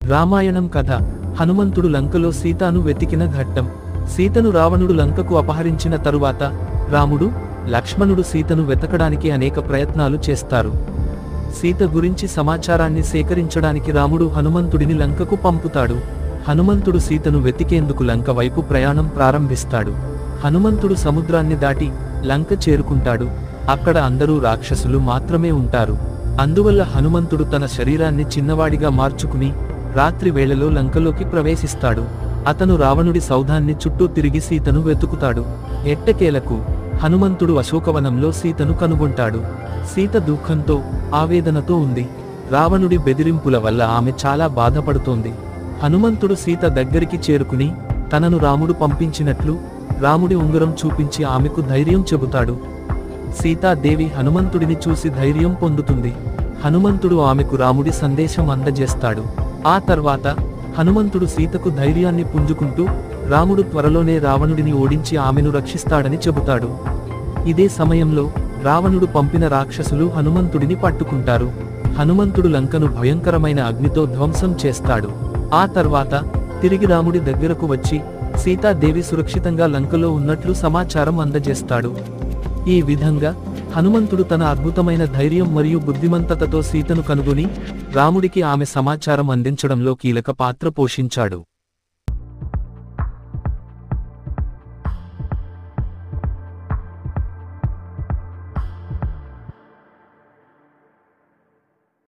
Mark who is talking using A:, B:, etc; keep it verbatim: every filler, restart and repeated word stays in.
A: రామాయణం కథ. హనుమంతుడు లంకలో సీతాను వెతికిన ఘట్టం. సీతను రావణుడు లంకకు అపహరించిన తరువాత రాముడు, లక్ష్మణుడు సీతను వెతకడానికి అనేక ప్రయత్నాలు చేస్తారు. సీత గురించి సమాచారాన్ని సేకరించడానికి రాముడు హనుమంతుడిని లంకకు పంపుతాడు. హనుమంతుడు సీతను వెతికేందుకు లంక వైపు ప్రయాణం ప్రారంభిస్తాడు. హనుమంతుడు సముద్రాన్ని దాటి లంక చేరుకుంటాడు. అక్కడ అందరూ రాక్షసులు మాత్రమే ఉంటారు. అందువల్ల హనుమంతుడు తన శరీరాన్ని చిన్నవాడిగా మార్చుకుని రాత్రి వేళలో లంకలోకి ప్రవేశిస్తాడు. అతను రావణుడి సౌధాన్ని చుట్టూ తిరిగి సీతను వెతుకుతాడు. ఎట్టకేలకు హనుమంతుడు అశోకవనంలో సీతను కనుగొంటాడు. సీత దుఃఖంతో, ఆవేదనతో ఉంది. రావణుడి బెదిరింపుల వల్ల ఆమె చాలా బాధపడుతోంది. హనుమంతుడు సీత దగ్గరికి చేరుకుని తనను రాముడు పంపించినట్లు రాముడి ఉంగరం చూపించి ఆమెకు ధైర్యం చెబుతాడు. సీతాదేవి హనుమంతుడిని చూసి ధైర్యం పొందుతుంది. హనుమంతుడు ఆమెకు రాముడి సందేశం అందజేస్తాడు. ఆ తర్వాత హనుమంతుడు సీతకు ధైర్యాన్ని పుంజుకుంటూ రాముడు త్వరలోనే రావణుడిని ఓడించి ఆమెను రక్షిస్తాడని చెబుతాడు. ఇదే సమయంలో రావణుడు పంపిన రాక్షసులు హనుమంతుడిని పట్టుకుంటారు. హనుమంతుడు లంకను భయంకరమైన అగ్నితో ధ్వంసం చేస్తాడు. ఆ తర్వాత తిరిగి రాముడి దగ్గరకు వచ్చి సీతాదేవి సురక్షితంగా లంకలో ఉన్నట్లు సమాచారం అందజేస్తాడు. ఈ విధంగా హనుమంతుడు తన అద్భుతమైన ధైర్యం మరియు బుద్ధిమంతతతో సీతను కనుగొని రాముడికి ఆమె సమాచారం అందించడంలో కీలక పాత్ర పోషించాడు.